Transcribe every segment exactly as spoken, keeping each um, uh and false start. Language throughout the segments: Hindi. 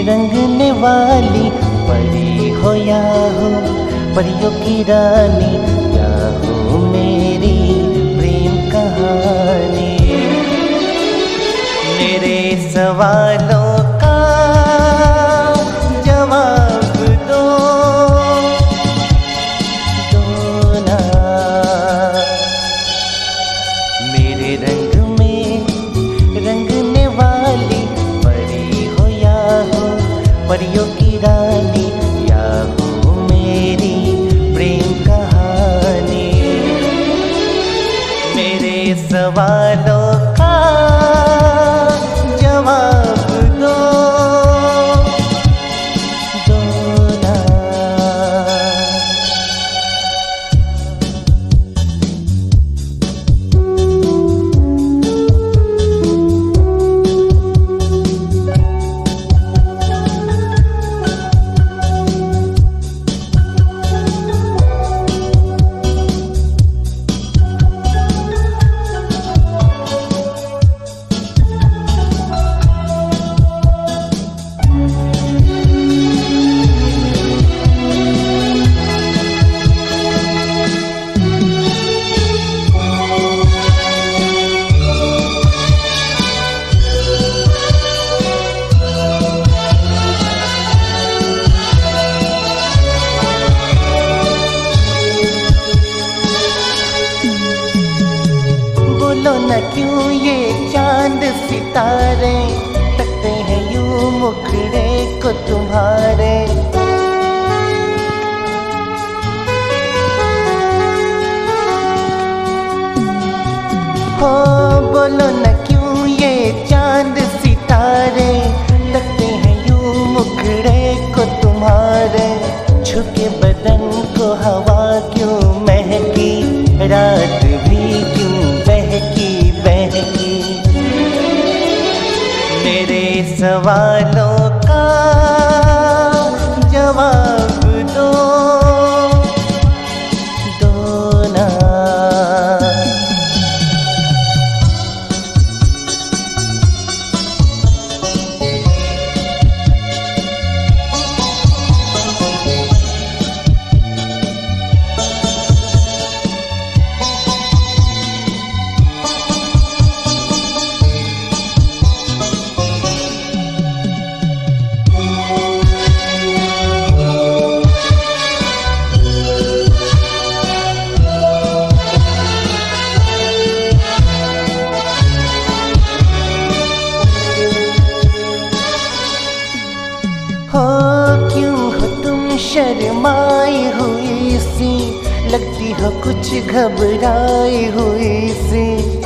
रंगने वाली परी हो या हो परियों की रानी, या हो मेरी प्रेम कहानी। मेरे सवालों का जवाब दो, दो ना। मेरे रंग में रंगने वाली परी हो या हो परियों की रानी, या हो मेरी प्रेम कहानी। मेरे सवालों का जवाब दो, दो ना। बोलो न क्यों ये चांद सितारे तकते हैं यूं मुखड़े को तुम्हारे। हो बोलो न क्यों ये चांद सितारे तकते हैं यूं मुखड़े को तुम्हारे। झुके बदन को हवा क्यों महकी, रात भी क्यों बहकी बहकी। मेरे सवालों का जवाब दो, दो ना। हो क्यों हो तुम शर्माई हुई सी, लगती हो कुछ घबराई हुई सी।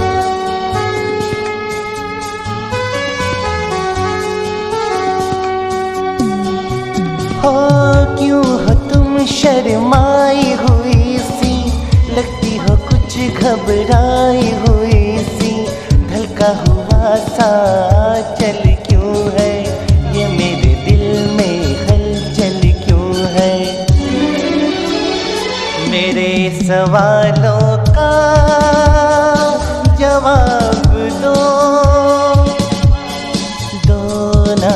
हो क्यों हो तुम शर्माई हुई सी, लगती हो कुछ घबराई हुई सी। ढलका हुआ सा चल क्यों है, ये मेरे दिल में हलचल क्यों है। मेरे सवालों का जवाब दो, दो ना।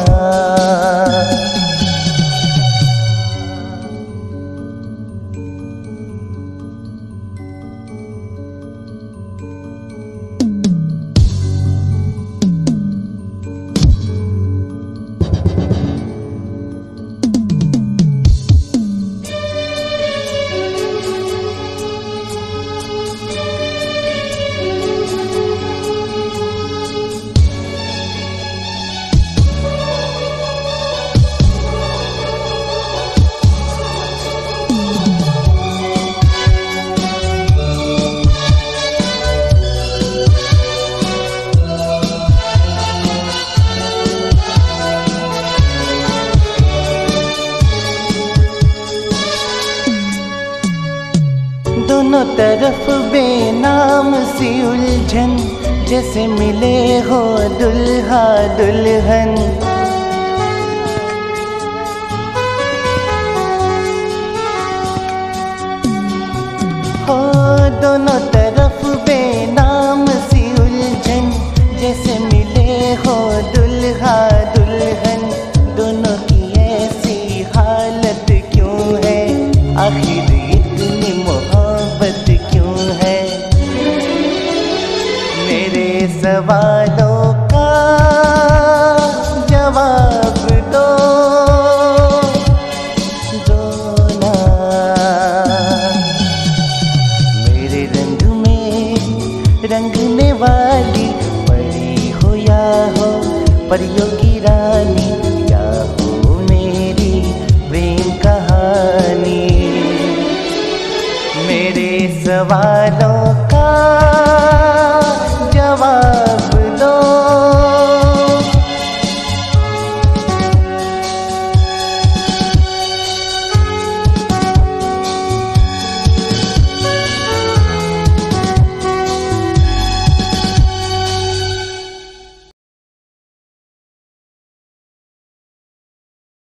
दोनों तरफ बेनाम सी उलझन, जैसे मिले हो दुल्हा दुल्हन। हो दोनों तरफ बेनाम सी उलझन, जैसे मिले हो दुल्हा दुल्हन। दोनों देखने वाली, परी हो या हो परियों की रानी, या हो मेरी प्रेम कहानी। मेरे सवालों का जवाब